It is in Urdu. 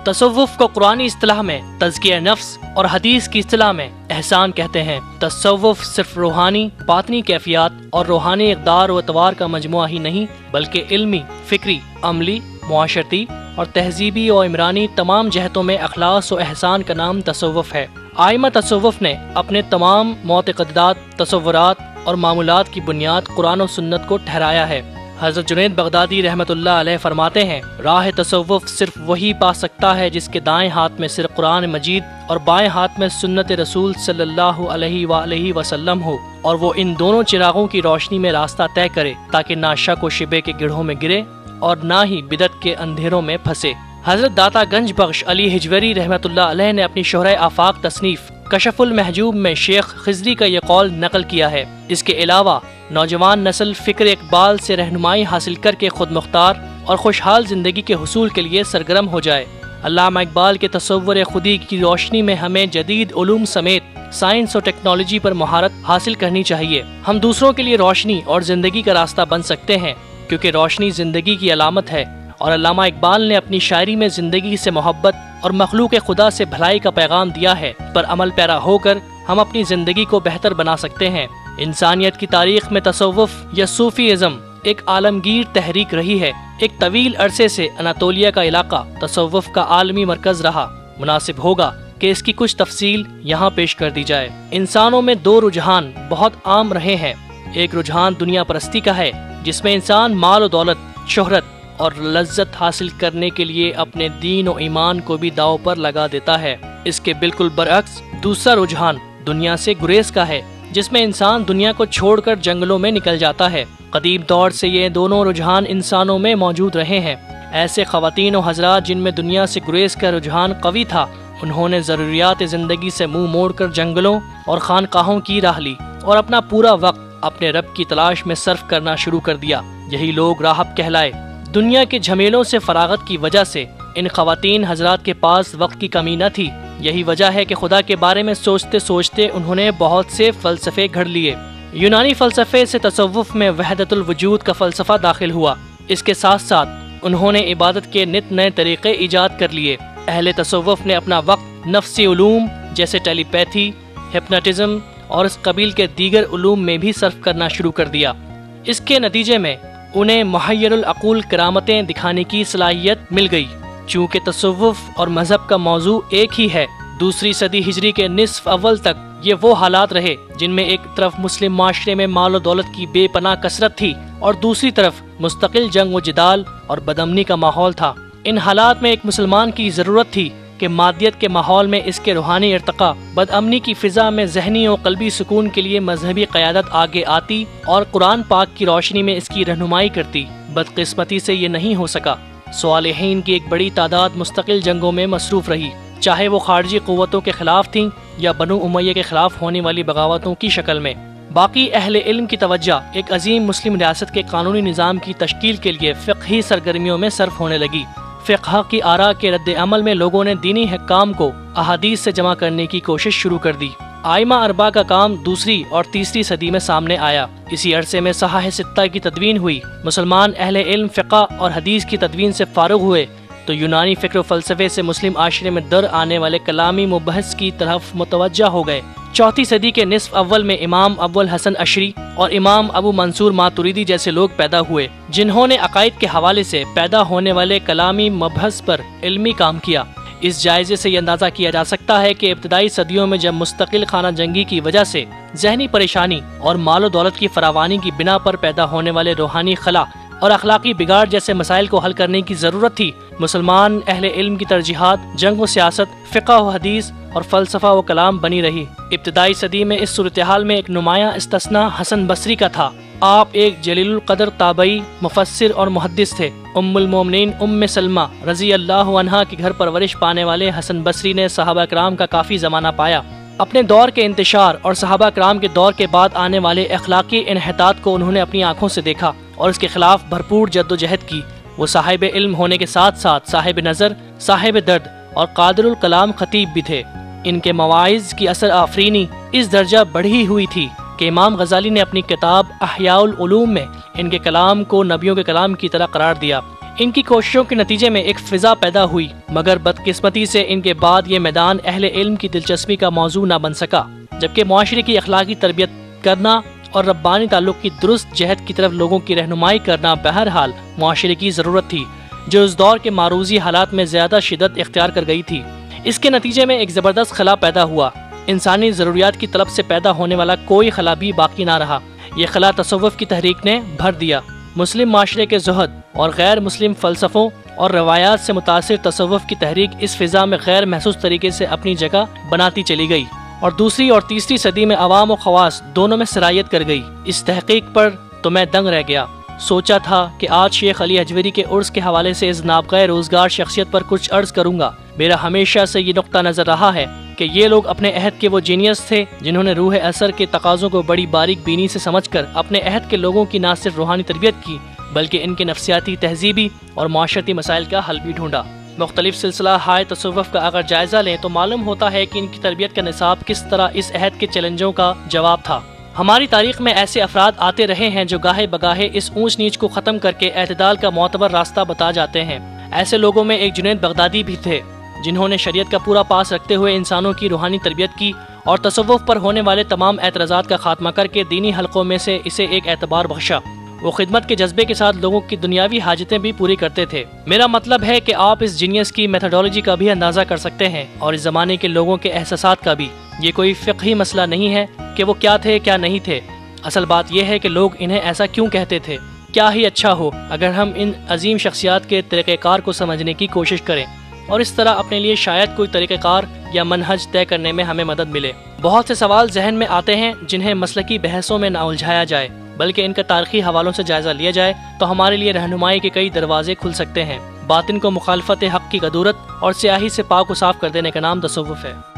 تصوف کو قرآنی اصطلاح میں تزکیہ نفس اور حدیث کی اصطلاح میں احسان کہتے ہیں۔ تصوف صرف روحانی باطنی کیفیات اور روحانی اقدار و اعتبار کا مجموعہ ہی نہیں، بلکہ علمی، فکری، عملی، معاشرتی اور تہذیبی و عمرانی تمام جہتوں میں اخلاص و احسان کا نام تصوف ہے۔ آئمہ تصوف نے اپنے تمام معتقدات، تصورات اور معمولات کی بنیاد قرآن و سنت کو ٹھہرایا ہے۔ حضرت جنید بغدادی رحمۃ اللہ علیہ فرماتے ہیں، راہ تصوف صرف وہی پا سکتا ہے جس کے دائیں ہاتھ میں صرف قرآن مجید اور بائیں ہاتھ میں سنت رسول صلی اللہ علیہ وآلہ وسلم ہو، اور وہ ان دونوں چراغوں کی روشنی میں راستہ طے کرے تاکہ نہ شک و شبے کے گڑھوں میں گرے اور نہ ہی بدعت کے اندھیروں میں پھنسے۔ حضرت داتا گنج بخش علی ہجویری رحمۃ اللہ علیہ نے اپنی شرح آفاق تصنیف کشف المحجوب میں شیخ خضری کا یہ قول نقل کیا ہے۔ اس کے علاوہ نوجوان نسل فکر اقبال سے رہنمائی حاصل کر کے خود مختار اور خوشحال زندگی کے حصول کے لیے سرگرم ہو جائے۔ علامہ اقبال کے تصور خودی کی روشنی میں ہمیں جدید علوم سمیت سائنس اور ٹیکنالوجی پر مہارت حاصل کرنی چاہیے۔ ہم دوسروں کے لیے روشنی اور زندگی کا راستہ بن سکتے ہیں، کیونکہ روشنی زندگی کی علامت ہے، اور علامہ اقبال نے اپنی شاعری میں زندگی سے محبت اور مخلوق خدا سے بھلائی کا پیغام دیا ہے۔ پر عمل پیرا ہو کر ہم اپنی زندگی کو بہتر بنا سکتے ہیں۔ انسانیت کی تاریخ میں تصوف یا صوفیزم ایک عالمگیر تحریک رہی ہے۔ ایک طویل عرصے سے اناطولیہ کا علاقہ تصوف کا عالمی مرکز رہا۔ مناسب ہوگا کہ اس کی کچھ تفصیل یہاں پیش کر دی جائے۔ انسانوں میں دو رجحان بہت عام رہے ہیں۔ ایک رجحان دنیا پرستی کا ہے، جس میں انسان مال و دولت، شہرت اور لذت حاصل کرنے کے لیے اپنے دین و ایمان کو بھی داؤ پر لگا دیتا ہے۔ اس کے بالکل برعکس دوسرا رجحان دنیا سے گریز کا ہے، جس میں انسان دنیا کو چھوڑ کر جنگلوں میں نکل جاتا ہے۔ قدیم دور سے یہ دونوں رجحان انسانوں میں موجود رہے ہیں۔ ایسے خواتین و حضرات جن میں دنیا سے گریز کا رجحان قوی تھا، انہوں نے ضروریات زندگی سے منہ موڑ کر جنگلوں اور خانقاہوں کی راہ لی اور اپنا پورا وقت اپنے رب کی تلاش میں صرف کرنا شروع کر دیا۔ یہی لوگ راہب کہلائے۔ دنیا کے جھمیلوں سے فراغت کی وجہ سے ان خواتین حضرات کے پاس وقت کی کمی نہ تھی۔ یہی وجہ ہے کہ خدا کے بارے میں سوچتے سوچتے انہوں نے بہت سے فلسفے گھڑ لیے۔ یونانی فلسفے سے تصوف میں وحدت الوجود کا فلسفہ داخل ہوا۔ اس کے ساتھ ساتھ انہوں نے عبادت کے نت نئے طریقے ایجاد کر لیے۔ اہل تصوف نے اپنا وقت نفسی علوم جیسے ٹیلی پیتھی، ہپناٹزم اور اس قبیل کے دیگر علوم میں بھی صرف کرنا شروع کر دیا۔ اس کے نتیجے میں انہیں محیر العقول کرامتیں دکھانے کی صلاحیت مل گئی۔ چونکہ تصوف اور مذہب کا موضوع ایک ہی ہے، دوسری صدی ہجری کے نصف اول تک یہ وہ حالات رہے جن میں ایک طرف مسلم معاشرے میں مال و دولت کی بے پناہ کثرت تھی اور دوسری طرف مستقل جنگ و جدال اور بدامنی کا ماحول تھا۔ ان حالات میں ایک مسلمان کی ضرورت تھی کہ مادیت کے ماحول میں اس کے روحانی ارتقاء، بدامنی کی فضا میں ذہنی و قلبی سکون کے لیے مذہبی قیادت آگے آتی اور قرآن پاک کی روشنی میں اس کی رہنمائی کرتی۔ بدقسمتی سے یہ نہیں ہو سکا۔ صالحین کی ایک بڑی تعداد مستقل جنگوں میں مصروف رہی، چاہے وہ خارجی قوتوں کے خلاف تھیں یا بنو امیہ کے خلاف ہونے والی بغاوتوں کی شکل میں۔ باقی اہل علم کی توجہ ایک عظیم مسلم ریاست کے قانونی نظام کی تشکیل کے لیے فقہی سرگرمیوں میں صرف ہونے لگی۔ فقہ کی آراء کے رد عمل میں لوگوں نے دینی حکام کو احادیث سے جمع کرنے کی کوشش شروع کر دی۔ آئمہ اربعہ کا کام دوسری اور تیسری صدی میں سامنے آیا۔ اسی عرصے میں صحاح ستہ کی تدوین ہوئی۔ مسلمان اہل علم فقہ اور حدیث کی تدوین سے فارغ ہوئے تو یونانی فکر و فلسفے سے مسلم معاشرے میں در آنے والے کلامی مبحث کی طرف متوجہ ہو گئے۔ چوتھی صدی کے نصف اول میں امام ابو الحسن عشری اور امام ابو منصور ماتوریدی جیسے لوگ پیدا ہوئے، جنہوں نے عقائد کے حوالے سے پیدا ہونے والے کلامی مبحث پر علمی کام کیا۔ اس جائزے سے یہ اندازہ کیا جا سکتا ہے کہ ابتدائی صدیوں میں جب مستقل خانہ جنگی کی وجہ سے ذہنی پریشانی اور مال و دولت کی فراوانی کی بنا پر پیدا ہونے والے روحانی خلا اور اخلاقی بگاڑ جیسے مسائل کو حل کرنے کی ضرورت تھی، مسلمان اہل علم کی ترجیحات جنگ و سیاست، فقہ و حدیث اور فلسفہ و کلام بنی رہی۔ ابتدائی صدی میں اس صورتحال میں ایک نمایاں استثناء حسن بصری کا تھا۔ آپ ایک جلیل القدر تابعی، مفسر اور محدث تھے۔ ام المومنین ام سلمہ رضی اللہ عنہا کے گھر پرورش پانے والے حسن بصری نے صحابہ کرام کا کافی زمانہ پایا۔ اپنے دور کے انتشار اور صحابہ کرام کے دور کے بعد آنے والے اخلاقی انحطاط کو انہوں نے اپنی آنکھوں سے دیکھا اور اس کے خلاف بھرپور جد و جہد کی۔ وہ صاحب علم ہونے کے ساتھ ساتھ صاحب نظر، صاحب درد اور قادر الکلام خطیب بھی تھے۔ ان کے مواعظ کی اثر آفرینی اس درجہ بڑھی ہوئی تھی کہ امام غزالی نے اپنی کتاب احیاء العلوم میں ان کے کلام کو نبیوں کے کلام کی طرح قرار دیا۔ ان کی کوششوں کے نتیجے میں ایک فضا پیدا ہوئی، مگر بدقسمتی سے ان کے بعد یہ میدان اہل علم کی دلچسپی کا موضوع نہ بن سکا، جبکہ معاشرے کی اخلاقی تربیت کرنا اور ربانی تعلق کی درست جہت کی طرف لوگوں کی رہنمائی کرنا بہرحال معاشرے کی ضرورت تھی، جو اس دور کے معروضی حالات میں زیادہ شدت اختیار کر گئی تھی۔ اس کے نتیجے میں ایک زبردست خلا پیدا ہوا۔ انسانی ضروریات کی طلب سے پیدا ہونے والا کوئی خلا بھی باقی نہ رہا۔ یہ خلا تصوف کی تحریک نے بھر دیا۔ مسلم معاشرے کے زہد اور غیر مسلم فلسفوں اور روایات سے متاثر تصوف کی تحریک اس فضا میں غیر محسوس طریقے سے اپنی جگہ بناتی چلی گئی، اور دوسری اور تیسری صدی میں عوام و خواص دونوں میں سرایت کر گئی۔ اس تحقیق پر تو میں دنگ رہ گیا۔ سوچا تھا کہ آج شیخ علی حجویری کے عرس کے حوالے سے اس نابغہ روزگار شخصیت پر کچھ عرض کروں گا۔ میرا ہمیشہ سے یہ نقطہ نظر رہا ہے کہ یہ لوگ اپنے عہد کے وہ جینیس تھے جنہوں نے روح اثر کے تقاضوں کو بڑی باریک بینی سے سمجھ کر اپنے عہد کے لوگوں کی نہ صرف روحانی تربیت کی، بلکہ ان کے نفسیاتی، تہذیبی اور معاشرتی مسائل کا حل بھی ڈھونڈا۔ مختلف سلسلہ ہائے تصوف کا اگر جائزہ لیں تو معلوم ہوتا ہے کہ ان کی تربیت کا نصاب کس طرح اس عہد کے چیلنجوں کا جواب تھا۔ ہماری تاریخ میں ایسے افراد آتے رہے ہیں جو گاہے بگاہے اس اونچ نیچ کو ختم کر کے اعتدال کا معتبر راستہ بتا جاتے ہیں۔ ایسے لوگوں میں ایک جنید بغدادی بھی تھے، جنہوں نے شریعت کا پورا پاس رکھتے ہوئے انسانوں کی روحانی تربیت کی اور تصوف پر ہونے والے تمام اعتراضات کا خاتمہ کر کے دینی حلقوں میں سے اسے ایک اعتبار بخشا۔ وہ خدمت کے جذبے کے ساتھ لوگوں کی دنیاوی حاجتیں بھی پوری کرتے تھے۔ میرا مطلب ہے کہ آپ اس جینیس کی میتھڈولوجی کا بھی اندازہ کر سکتے ہیں اور اس زمانے کے لوگوں کے احساسات کا بھی۔ یہ کوئی فقہی مسئلہ نہیں ہے کہ وہ کیا تھے کیا نہیں تھے، اصل بات یہ ہے کہ لوگ انہیں ایسا کیوں کہتے تھے۔ کیا ہی اچھا ہو اگر ہم ان عظیم شخصیات کے طریقہ کار کو سمجھنے کی کوشش کریں اور اس طرح اپنے لیے شاید کوئی طریقہ کار یا منہج طے کرنے میں ہمیں مدد ملے۔ بہت سے سوال ذہن میں آتے ہیں جنہیں مسلکی بحثوں میں نہ الجھایا جائے، بلکہ ان کا تاریخی حوالوں سے جائزہ لیا جائے تو ہمارے لیے رہنمائی کے کئی دروازے کھل سکتے ہیں۔ باطن کو مخالفت حق کی قدورت اور سیاہی سے پاک و صاف کر دینے کا نام تصوف ہے۔